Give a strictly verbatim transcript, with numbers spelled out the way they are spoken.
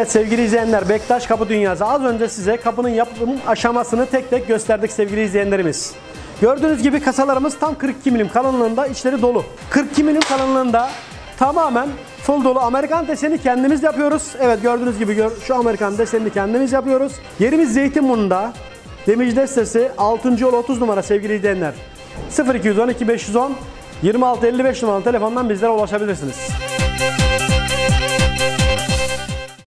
Evet sevgili izleyenler, Bektaş Kapı Dünyası. Az önce size kapının yapım aşamasını tek tek gösterdik sevgili izleyenlerimiz. Gördüğünüz gibi kasalarımız tam kırk iki milim kalınlığında, içleri dolu. kırk iki milim kalınlığında tamamen full dolu. Amerikan deseni kendimiz yapıyoruz. Evet gördüğünüz gibi gör, şu Amerikan desenini kendimiz yapıyoruz. Yerimiz Zeytinburnu'nda. Demirci Destesi altıncı yol otuz numara sevgili izleyenler. sıfır iki on iki beş on yirmi altı elli beş numaralı telefondan bizlere ulaşabilirsiniz.